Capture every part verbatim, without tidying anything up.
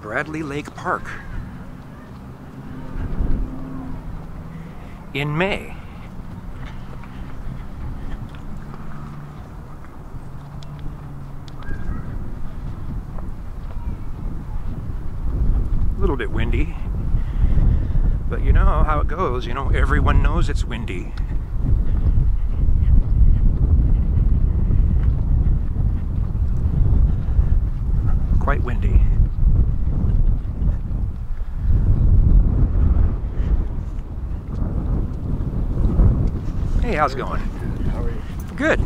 Bradley Lake Park in May. A little bit windy, but you know how it goes. You know, everyone knows it's windy. Quite windy. Hey, how's it going? How are you? Good.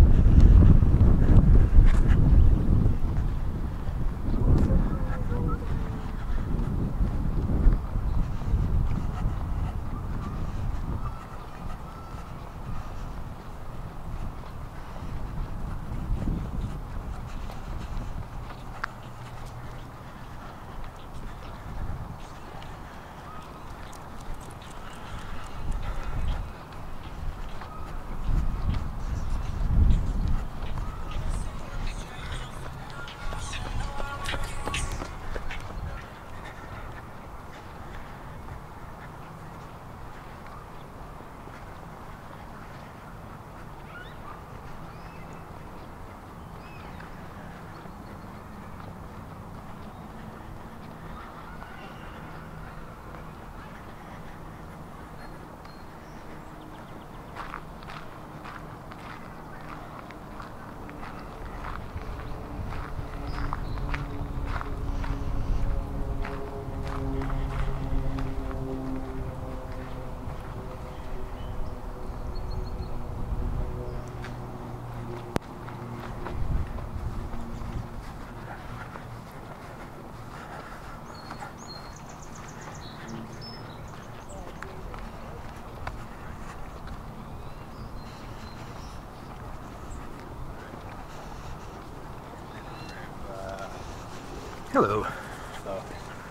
Hello. So.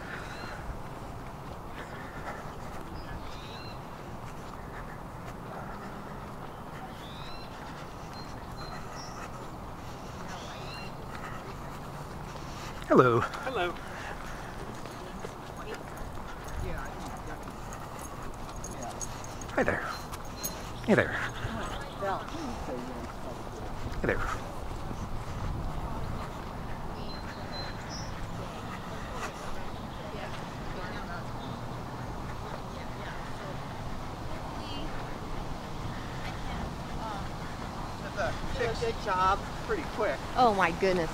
Hello. Hello. Hi there. Hey there. Hey there. Good job. Pretty quick. Oh my goodness.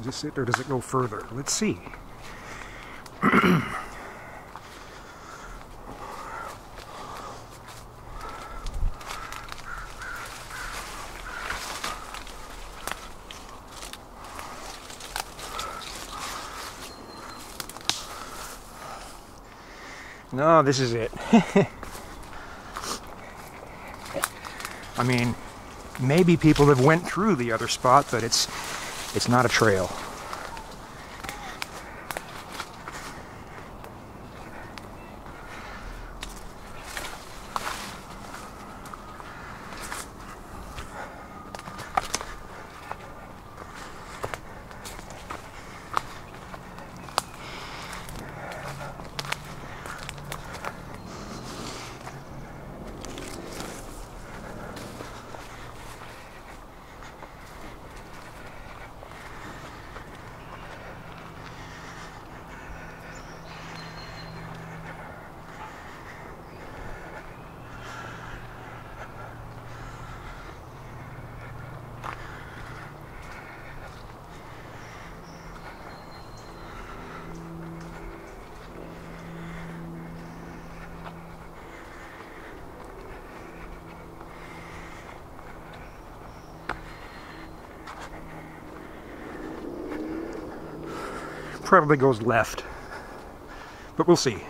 Is this it, or does it go further? Let's see. No, this is it. I mean, maybe people have went through the other spot, but it's it's not a trail. Probably goes left, but we'll see.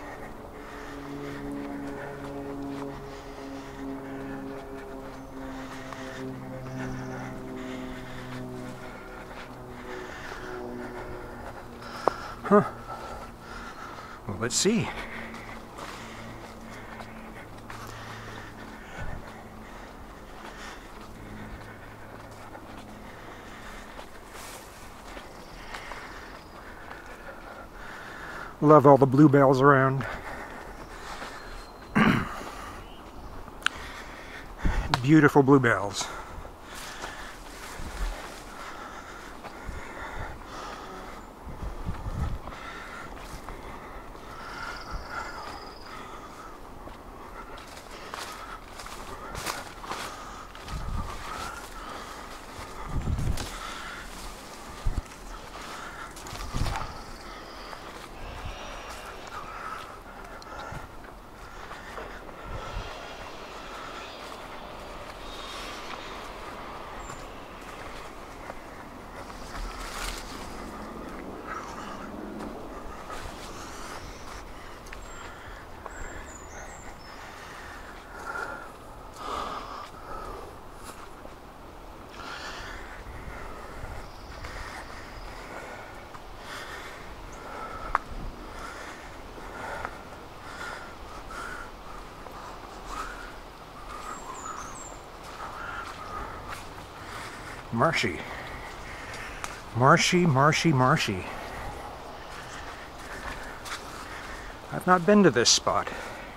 Huh. Well, let's see. Love all the bluebells around. Beautiful bluebells. Marshy. Marshy, marshy, marshy. I've not been to this spot.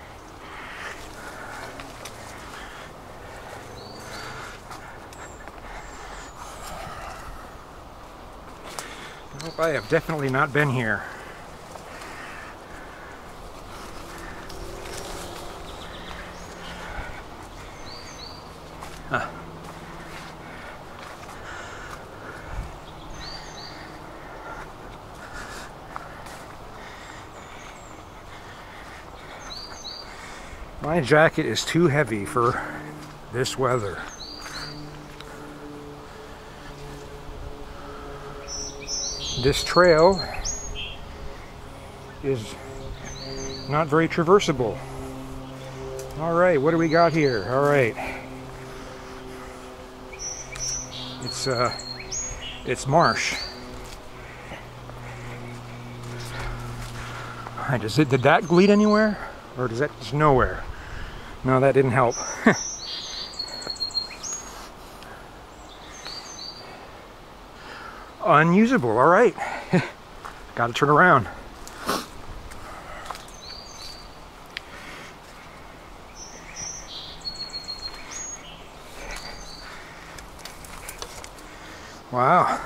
Nope, I have definitely not been here. Huh. My jacket is too heavy for this weather. This trail is not very traversable. All right, what do we got here? All right. It's uh, it's marsh. Right, does it, did that lead anywhere? Or does that just nowhere? No, that didn't help. Unusable, all right. Got to turn around. Wow.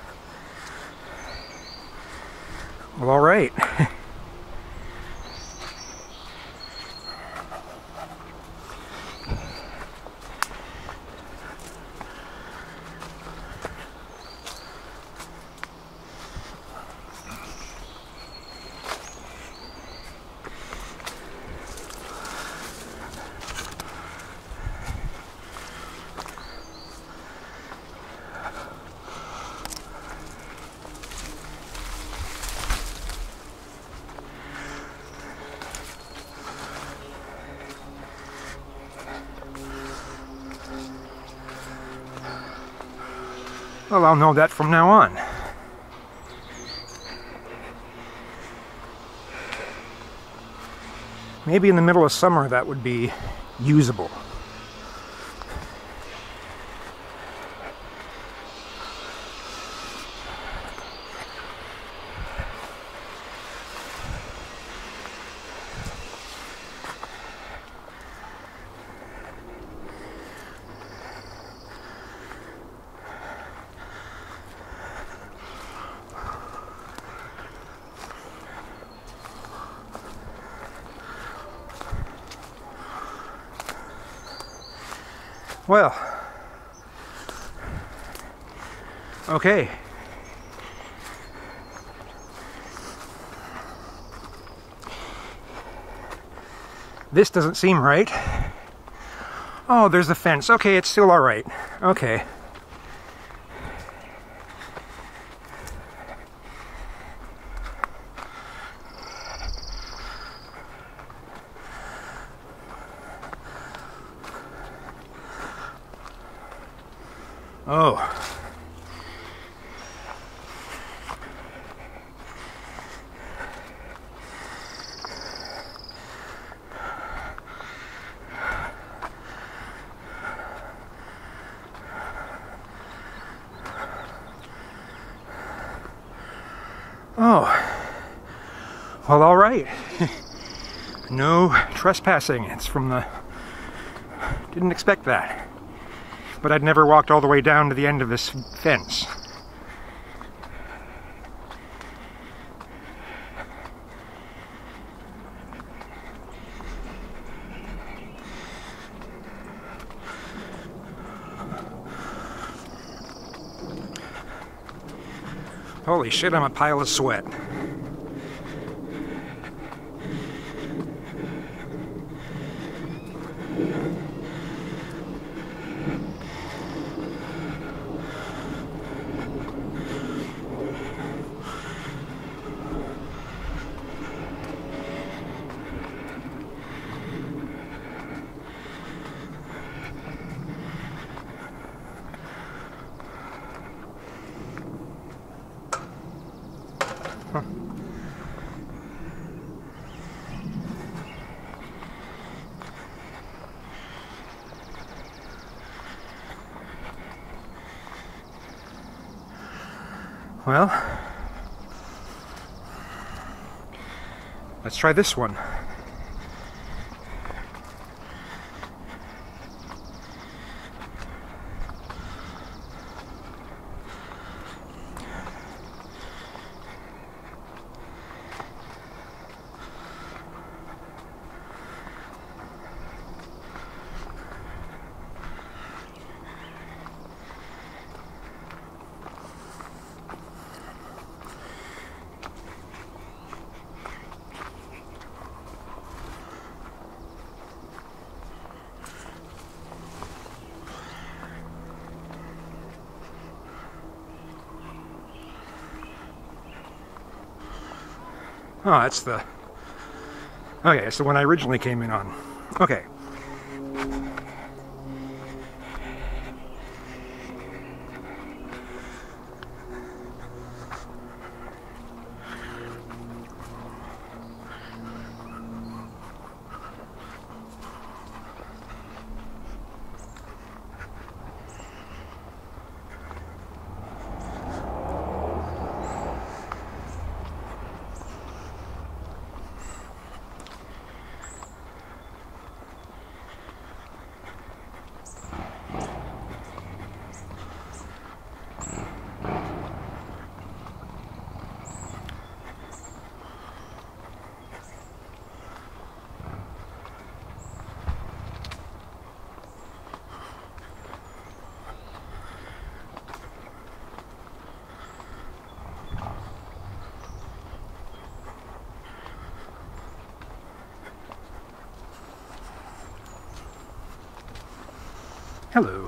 Well, all right. Well, I'll know that from now on. Maybe in the middle of summer that would be usable. Well, okay. This doesn't seem right. Oh, there's the fence. Okay, it's still all right. Okay. Oh. Oh. Well, all right. No trespassing. It's from the... Didn't expect that. But I'd never walked all the way down to the end of this fence. Holy shit, I'm a pile of sweat. Huh. Well, let's try this one. Oh, that's the... Okay, it's the one I originally came in on. Okay. Hello.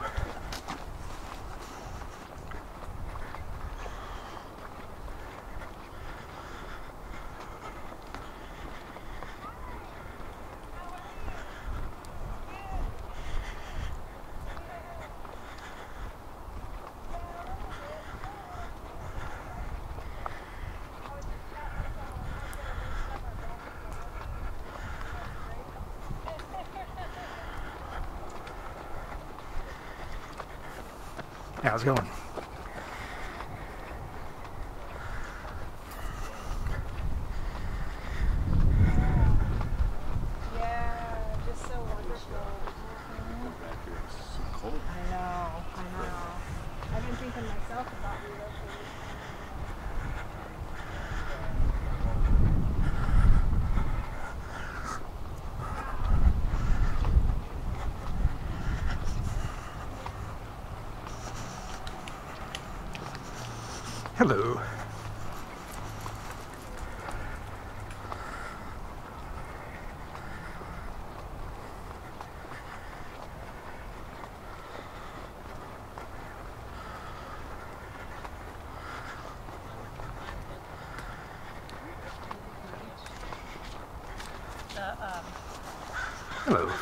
How's it going? Yeah, just so wonderful. Back here, it's so cold. I know, I know. I've been thinking myself about relocating. Hello. Hello.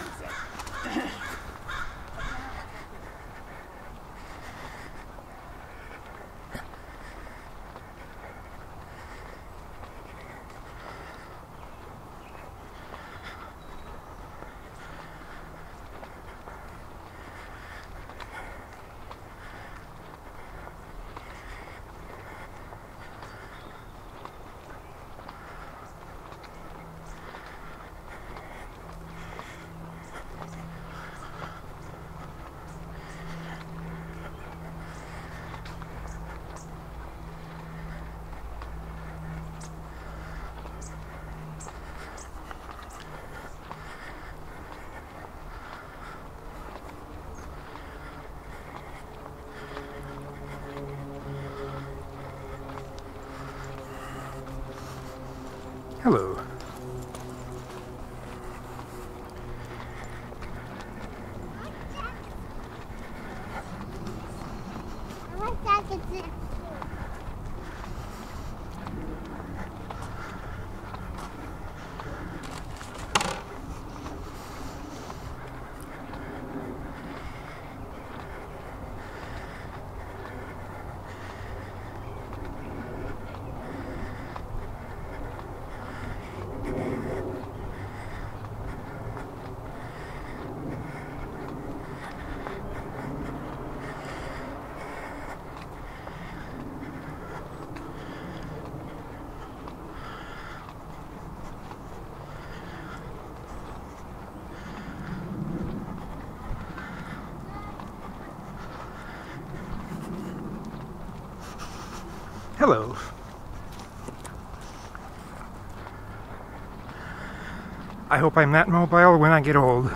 Hello. I like jackets too. Hello. I hope I'm that mobile when I get old.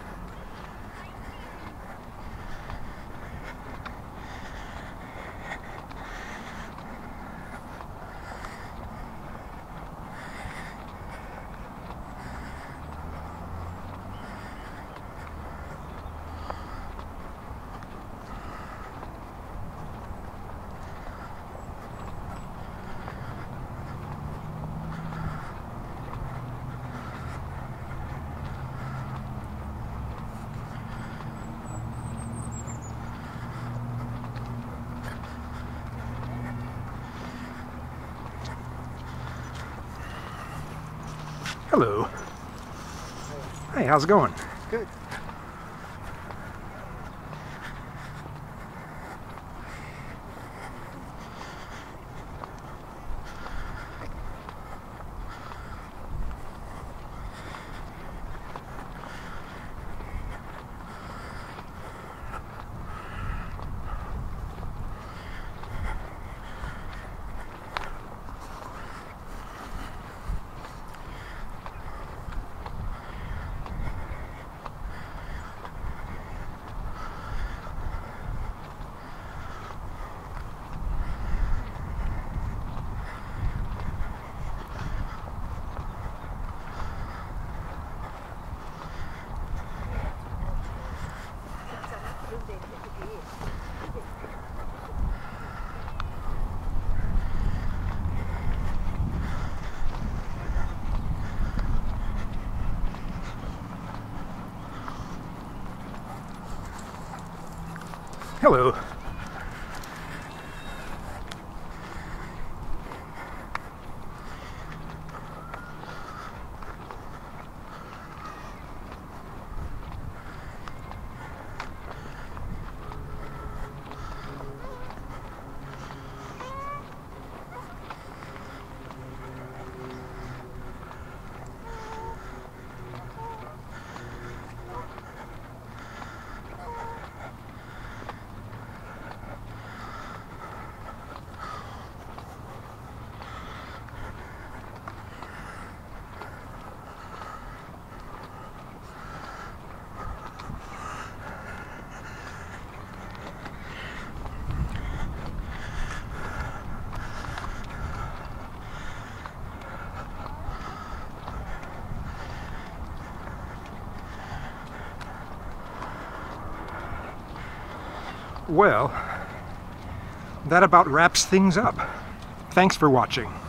Hello. Hey, how's it going? Good. Hello. Well, that about wraps things up. Thanks for watching.